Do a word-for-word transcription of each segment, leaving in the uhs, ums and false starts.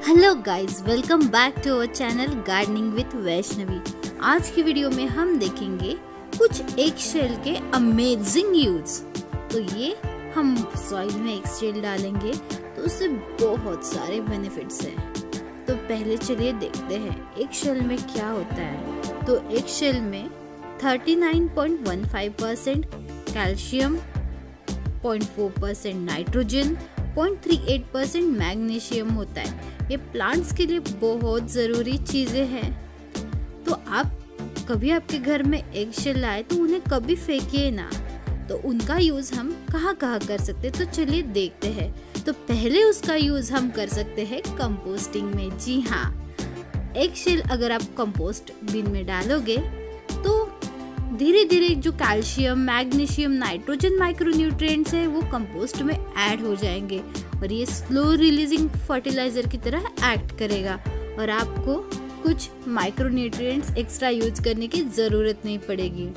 Hello guys, welcome back to our channel gardening with Vaishnavi. आज की video में हम देखेंगे कुछ एग शेल के अमेजिंग यूज। तो ये हम सॉइल में एग शेल डालेंगे तो उससे बहुत सारे बेनिफिट्स हैं। तो पहले चलिए देखते हैं एग शेल में क्या होता है। तो एग शेल में उनतालीस पॉइंट एक पाँच percent calcium, zero point four percent nitrogen, zero point three eight percent magnesium होता है। ये प्लांट्स के लिए बहुत ज़रूरी चीज़ें हैं। तो आप कभी आपके घर में एग शेल लाए तो उन्हें कभी फेंकिए ना। तो उनका यूज़ हम कहाँ कहाँ कर सकते हैं, तो चलिए देखते हैं। तो पहले उसका यूज़ हम कर सकते हैं कंपोस्टिंग में। जी हाँ, एग शेल अगर आप कंपोस्ट बिन में डालोगे तो धीरे धीरे जो कैल्शियम, मैग्नीशियम, नाइट्रोजन माइक्रोन्यूट्रिएंट्स है वो कंपोस्ट में ऐड हो जाएंगे और ये स्लो रिलीजिंग फर्टिलाइजर की तरह एक्ट करेगा और आपको कुछ माइक्रोन्यूट्रिएंट्स एक्स्ट्रा यूज करने की ज़रूरत नहीं पड़ेगी।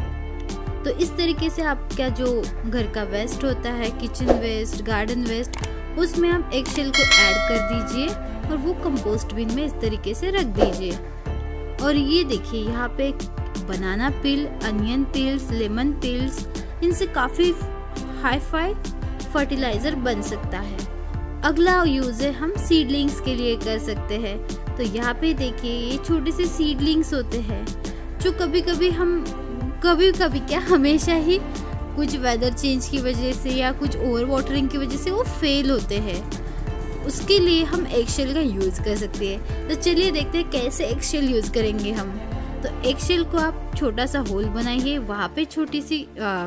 तो इस तरीके से आपका जो घर का वेस्ट होता है, किचन वेस्ट, गार्डन वेस्ट, उसमें आप एग शेल को ऐड कर दीजिए और वो कंपोस्ट बिन में इस तरीके से रख दीजिए। और ये देखिए यहाँ पे banana peel, onion peels, lemon peels, इनसे काफ़ी हाई फाई फर्टिलाइजर बन सकता है। अगला यूज है हम सीडलिंग्स के लिए कर सकते हैं। तो यहाँ पे देखिए ये छोटे से सीडलिंग्स होते हैं जो कभी कभी हम कभी कभी क्या हमेशा ही कुछ वेदर चेंज की वजह से या कुछ ओवर वाटरिंग की वजह से वो फेल होते हैं। उसके लिए हम एग शेल का यूज कर सकते हैं। तो चलिए देखते हैं कैसे एग शेल यूज करेंगे हम। तो एग शेल को आप छोटा सा होल बनाइए, वहाँ पे छोटी सी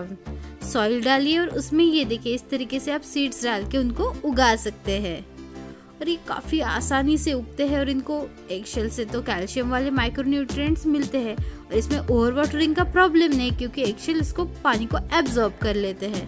सॉइल डालिए और उसमें ये देखिए इस तरीके से आप सीड्स डाल के उनको उगा सकते हैं। और ये काफ़ी आसानी से उगते हैं और इनको एग शेल से तो कैल्शियम वाले माइक्रोन्यूट्रिएंट्स मिलते हैं और इसमें ओवर वाटरिंग का प्रॉब्लम नहीं, क्योंकि एग शेल इसको पानी को एब्जॉर्ब कर लेते हैं।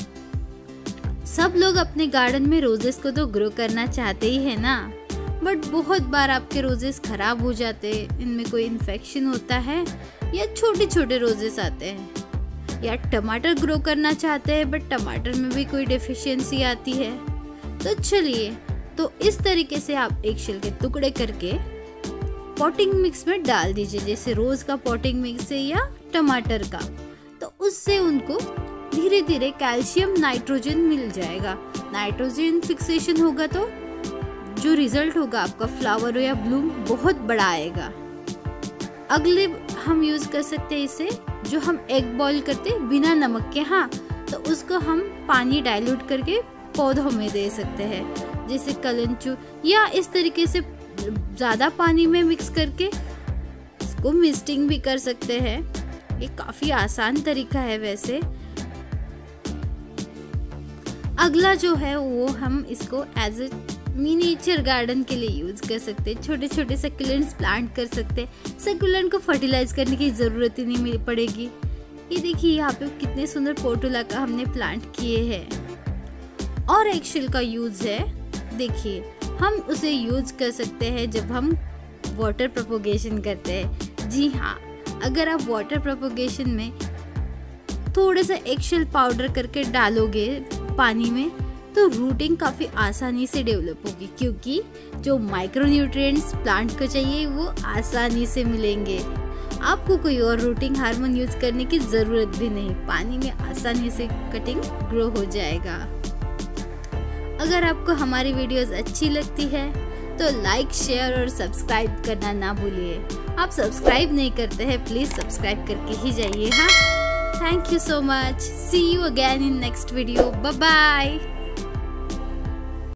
सब लोग अपने गार्डन में रोजेस को तो ग्रो करना चाहते ही है ना, बट बहुत बार आपके रोजेस खराब हो जाते हैं, इनमें कोई इन्फेक्शन होता है या छोटे छोटे रोजेस आते हैं। या टमाटर ग्रो करना चाहते हैं बट टमाटर में भी कोई डेफिशिएंसी आती है। तो चलिए, तो इस तरीके से आप एग शेल के टुकड़े करके पॉटिंग मिक्स में डाल दीजिए, जैसे रोज का पॉटिंग मिक्स है या टमाटर का। तो उससे उनको धीरे धीरे कैल्शियम, नाइट्रोजन मिल जाएगा। नाइट्रोजन फिक्सेशन होगा तो जो रिजल्ट होगा आपका फ्लावर या ब्लूम बहुत बड़ा आएगा। अगले हम यूज कर सकते हैं इसे, जो हम एग बॉईल करते हैं बिना नमक के। हाँ, तो उसको हम पानी डाइल्यूट करके पौधों में दे सकते हैं, जैसे कलंचू, या इस तरीके से ज्यादा पानी में मिक्स करके इसको मिस्टिंग भी कर सकते हैं। ये काफी आसान तरीका है वैसे। अगला जो है वो हम इसको एज ए मिनिएचर गार्डन के लिए यूज कर सकते हैं। छोटे छोटे सक्यूलेंट्स प्लांट कर सकते हैं। सक्यूलेंट को फर्टिलाइज करने की जरूरत ही नहीं पड़ेगी। ये देखिए यहाँ पे कितने सुंदर पोर्टुला का हमने प्लांट किए हैं। और एग शेल का यूज है, देखिए हम उसे यूज कर सकते हैं जब हम वाटर प्रोपोगेशन करते हैं। जी हाँ, अगर आप वाटर प्रोपोगेशन में थोड़ा सा एग शेल पाउडर करके डालोगे पानी में तो रूटिंग काफ़ी आसानी से डेवलप होगी, क्योंकि जो माइक्रोन्यूट्रिएंट्स प्लांट को चाहिए वो आसानी से मिलेंगे। आपको कोई और रूटिंग हार्मोन यूज करने की ज़रूरत भी नहीं, पानी में आसानी से कटिंग ग्रो हो जाएगा। अगर आपको हमारी वीडियोस अच्छी लगती है तो लाइक, शेयर और सब्सक्राइब करना ना भूलिए। आप सब्सक्राइब नहीं करते हैं, प्लीज़ सब्सक्राइब करके ही जाइए। हाँ, thank you so much. See you again in next video. Bye bye.